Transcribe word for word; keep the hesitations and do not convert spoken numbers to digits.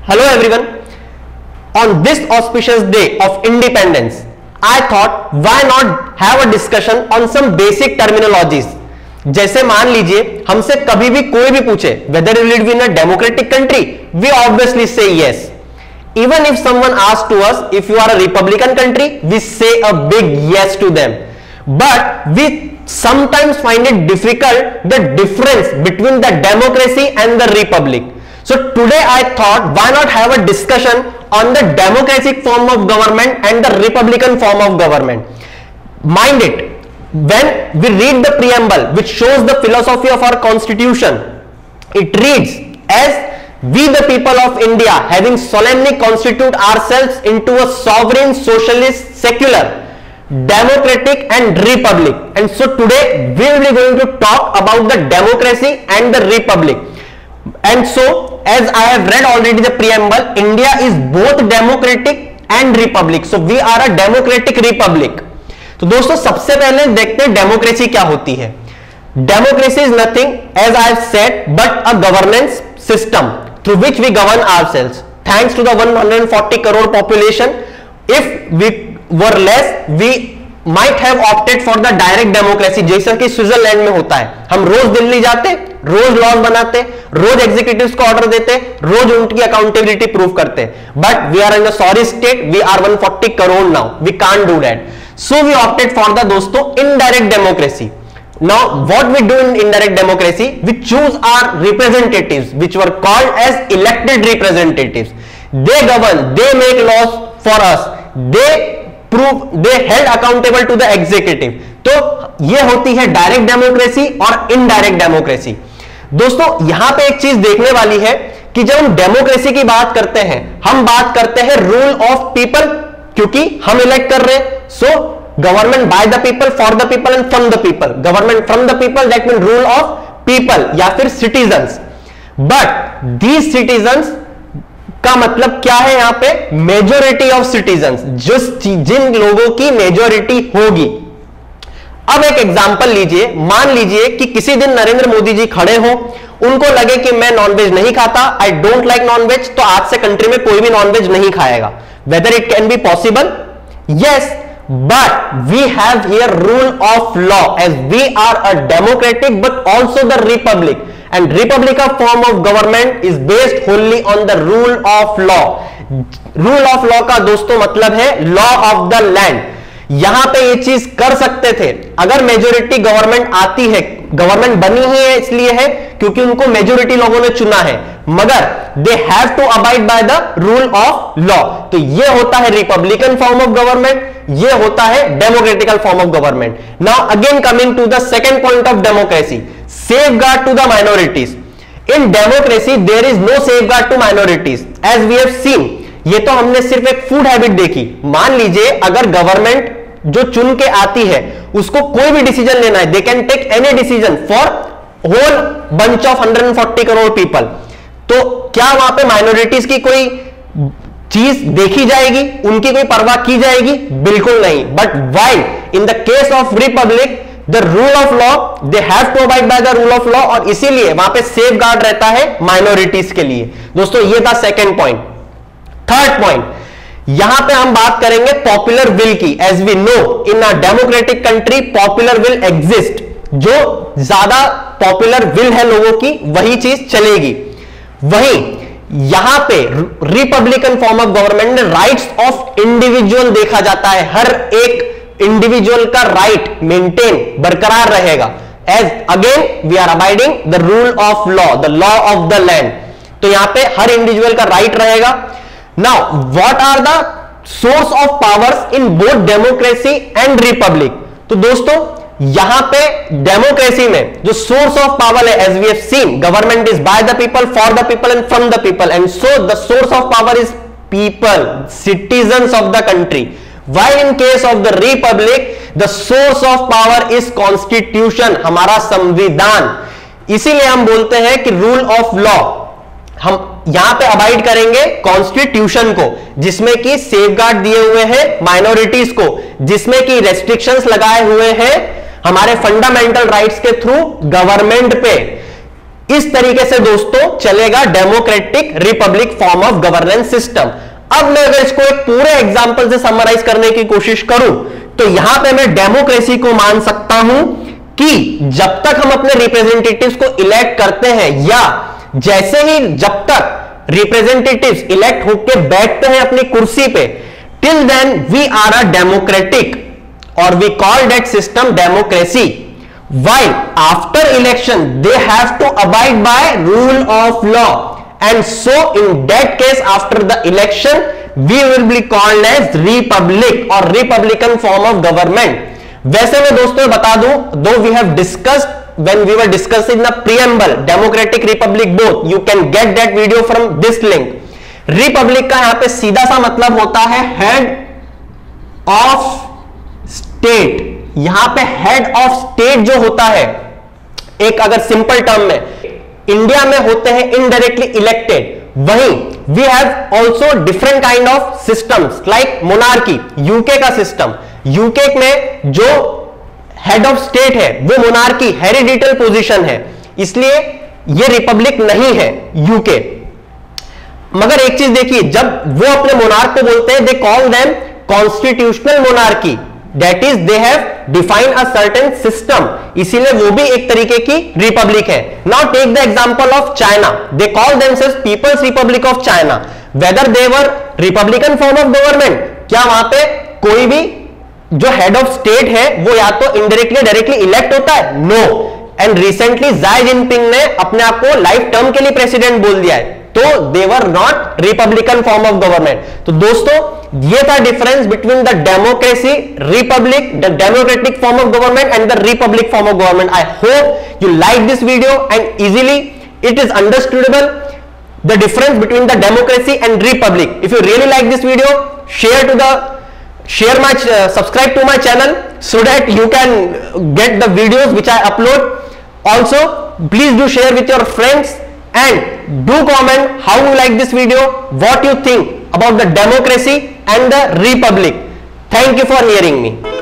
Hello everyone. On this auspicious day of independence, I thought why not have a discussion on some basic terminologies. जैसे मान लीजिए हमसे कभी भी कोई भी पूछे whether you live in a democratic country, we obviously say yes. Even if someone asks to us if you are a republican country, we say a big yes to them. But we sometimes find it difficult the difference between the democracy and the republic. So today I thought why not have a discussion on the democratic form of government and the republican form of government. Mind it, when we read the preamble which shows the philosophy of our constitution, it reads as we the people of India having solemnly constitute ourselves into a sovereign, socialist, secular, democratic and republic. And so today we will be going to talk about the democracy and the republic. And so as I have read already the preamble, India is both democratic and republic. So we are a democratic republic. तो दोस्तों सबसे पहले देखते हैं democracy क्या होती है. Democracy is nothing as I have said but a governance system through which we govern ourselves. Thanks to the one hundred forty crore population, if we were less, we might have opted for the direct democracy, जैसा कि Switzerland में होता है. हम रोज दिल्ली जाते, रोज laws बनाते, रोज executives को order देते, रोज उनकी अकाउंटेबिलिटी प्रूव करते. But we are in a sorry state, we are one hundred forty crore now, we can't do that. So we opted for the दोस्तों indirect democracy. Now what we do in indirect democracy, we choose our representatives which were called as elected representatives. They govern, they make laws for us, they prove, they held accountable to the executive. तो ये होती है direct democracy और indirect democracy. दोस्तों यहां पे एक चीज देखने वाली है कि जब हम डेमोक्रेसी की बात करते हैं, हम बात करते हैं रूल ऑफ पीपल, क्योंकि हम इलेक्ट कर रहे हैं. So government by the people, for the people and from the people. Government from the people that mean rule of people या फिर सिटीजन्स. बट दीज सिटीजन्स का मतलब क्या है यहां पे? मेजोरिटी ऑफ सिटीजन्स, जो जिन लोगों की मेजोरिटी होगी. अब एक एग्जांपल लीजिए, मान लीजिए कि किसी दिन नरेंद्र मोदी जी खड़े हो, उनको लगे कि मैं नॉनवेज नहीं खाता, आई डोंट लाइक नॉनवेज, तो आज से कंट्री में कोई भी नॉनवेज नहीं खाएगा. Whether it can be possible? Yes, but we have here rule of law as we are a democratic but also the republic, and republic of form of government is based wholly on the rule of law. rule of law का दोस्तों मतलब है law of the land. यहां पे ये चीज कर सकते थे अगर मेजोरिटी गवर्नमेंट आती है. गवर्नमेंट बनी ही है इसलिए है क्योंकि उनको मेजोरिटी लोगों ने चुना है, मगर they have to abide by the rule of law. तो ये होता है रिपब्लिकन फॉर्म ऑफ गवर्नमेंट, ये होता है democratical form of government. Now again coming to the second point of democracy, safeguard to the minorities. In democracy there is no safeguard to minorities as we have seen. ये तो हमने सिर्फ एक food habit देखी. मान लीजिए अगर government जो चुन के आती है उसको कोई भी डिसीजन लेना है, they can take any decision for whole bunch of one hundred forty crore people. तो क्या वहां पे माइनॉरिटीज की कोई चीज देखी जाएगी, उनकी कोई परवाह की जाएगी? बिल्कुल नहीं. But while in the case of republic the rule of law, they have to abide by the rule of law, और इसीलिए वहां पे सेफ गार्ड रहता है माइनॉरिटीज के लिए. दोस्तों ये था सेकेंड पॉइंट. थर्ड पॉइंट, यहां पे हम बात करेंगे पॉपुलर विल की. As we know in a democratic country popular will exist. जो ज्यादा पॉपुलर विल है लोगों की वही चीज चलेगी. वहीं यहां पे रिपब्लिकन फॉर्म ऑफ गवर्नमेंट में राइट्स ऑफ इंडिविजुअल देखा जाता है. हर एक इंडिविजुअल का राइट मेंटेन बरकरार रहेगा. As again we are abiding the rule of law, the law of the land. तो यहां पे हर इंडिविजुअल का राइट रहेगा. Now, what are the source of powers in both democracy and republic? तो दोस्तों यहां पे डेमोक्रेसी में जो सोर्स ऑफ पावर है, as we have seen, government is by the people, for the people and from the people, and so the source of power is people, citizens of the country. While in case of the republic, the source of power is constitution, हमारा संविधान. इसीलिए हम बोलते हैं कि rule of law हम यहां पे अबाइड करेंगे कॉन्स्टिट्यूशन को, जिसमें कि सेफगार्ड दिए हुए हैं माइनॉरिटीज को, जिसमें कि रेस्ट्रिक्शंस लगाए हुए हैं हमारे फंडामेंटल राइट्स के थ्रू गवर्नमेंट पे. इस तरीके से दोस्तों चलेगा democratic republic form of governance system. अब मैं अगर इसको एक पूरे एग्जांपल से समराइज करने की कोशिश करूं तो यहां पे मैं डेमोक्रेसी को मान सकता हूं कि जब तक हम अपने रिप्रेजेंटेटिव्स को इलेक्ट करते हैं या जैसे ही जब तक रिप्रेजेंटेटिव्स इलेक्ट होकर बैठते हैं अपनी कुर्सी पे, till then we are a democratic और we call that system democracy. While after election they have to abide by rule of law, and so in that case after the election we will be called as republic or republican form of government. वैसे मैं दोस्तों बता दूं, though we have discussed when we were discussing the preamble democratic republic both, you can get that video from this link. Republic का यहां पे सीधा सा मतलब होता है head of state। यहां पे हेड ऑफ स्टेट जो होता है, एक अगर सिंपल टर्म में इंडिया में होते हैं इनडायरेक्टली इलेक्टेड, वहीं we have also different kind of systems like monarchy, UK का सिस्टम। यूके में जो हेड ऑफ स्टेट है वो मोनार्की हेरिडिटल पोजीशन है, इसलिए ये रिपब्लिक नहीं है यूके। मगर एक चीज देखिए, जब वो अपने मोनार्क को बोलते हैं they call them constitutional monarchy, that is they have define a certain system, इसीलिए वो भी एक तरीके की रिपब्लिक है। Now take the example of China, they call themselves people's republic of China, whether they were republican form of government, क्या वहां पे कोई भी जो हेड ऑफ स्टेट है वो या तो इनडायरेक्टली डायरेक्टली इलेक्ट होता है? No. And recently Xi Jinping ने अपने आप को लाइफ टर्म के लिए प्रेसिडेंट बोल दिया है, तो they were not republican form of government. तो दोस्तों ये था difference between the democracy, republic, the democratic form of government and the republic form of government. I hope you like this video and easily it is understandable the difference between the democracy and republic. If you really like this video, share to the share my uh, subscribe to my channel so that you can get the videos which I upload. Also please do share with your friends and do comment how you like this video, what you think about the democracy and the republic. Thank you for hearing me.